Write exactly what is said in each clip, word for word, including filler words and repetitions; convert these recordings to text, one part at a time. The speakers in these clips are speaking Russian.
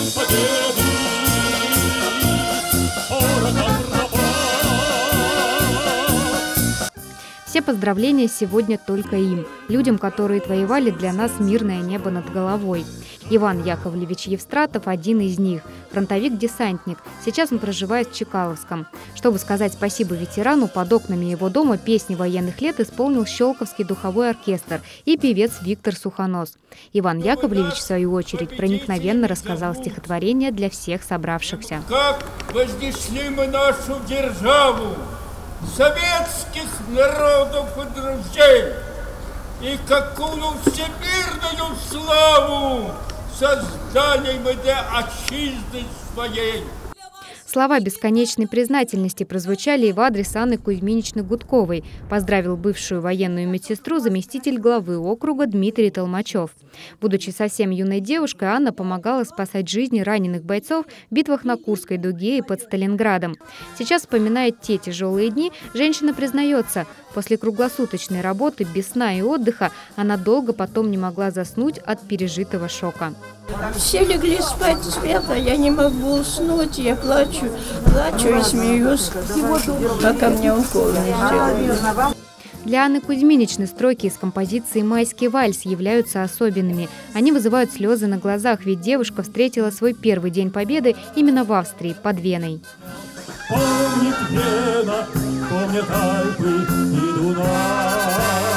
Все поздравления сегодня только им, людям, которые отвоевали для нас мирное небо над головой. Иван Яковлевич Евстратов – один из них, фронтовик-десантник. Сейчас он проживает в Чкаловском. Чтобы сказать спасибо ветерану, под окнами его дома песни военных лет исполнил Щелковский духовой оркестр и певец Виктор Сухонос. Иван Яковлевич, в свою очередь, проникновенно рассказал стихотворение для всех собравшихся. Как вознесли мы нашу державу, советских народов и друзей, и какую всемирную славу создали мы для отчизны своей. Слова бесконечной признательности прозвучали и в адрес Анны Кузьминичны Гудковой. Поздравил бывшую военную медсестру заместитель главы округа Дмитрий Толмачев. Будучи совсем юной девушкой, Анна помогала спасать жизни раненых бойцов в битвах на Курской дуге и под Сталинградом. Сейчас, вспоминая те тяжелые дни, женщина признается, после круглосуточной работы без сна и отдыха она долго потом не могла заснуть от пережитого шока. Все легли спать, Света, я не могу уснуть, я плачу, плачу и смеюсь, пока мне укол не сделали. Для Анны Кузьминичны строки из композиции «Майский вальс» являются особенными. Они вызывают слезы на глазах, ведь девушка встретила свой первый день победы именно в Австрии, под Веной. Помнит Вена, помнят Альпы и Дунай,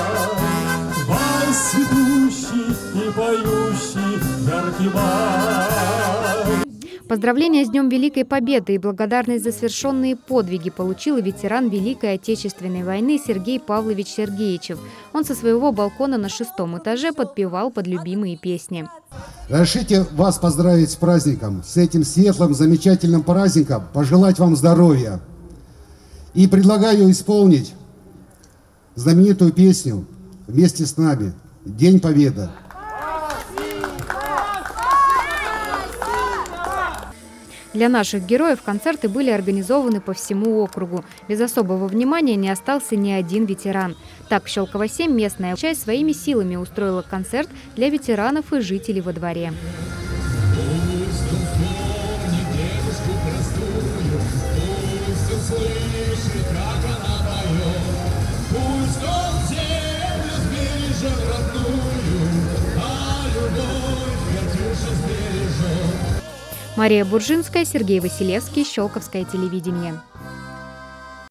вальс цветущий и поющий яркий май. Поздравления с Днем Великой Победы и благодарность за совершенные подвиги получил и ветеран Великой Отечественной войны Сергей Павлович Сергеичев. Он со своего балкона на шестом этаже подпевал под любимые песни. Разрешите вас поздравить с праздником, с этим светлым, замечательным праздником, пожелать вам здоровья. И предлагаю исполнить знаменитую песню вместе с нами «День Победы». Для наших героев концерты были организованы по всему округу. Без особого внимания не остался ни один ветеран. Так, в Щелково семь местная часть своими силами устроила концерт для ветеранов и жителей во дворе. Мария Буржинская, Сергей Василевский, Щелковское телевидение.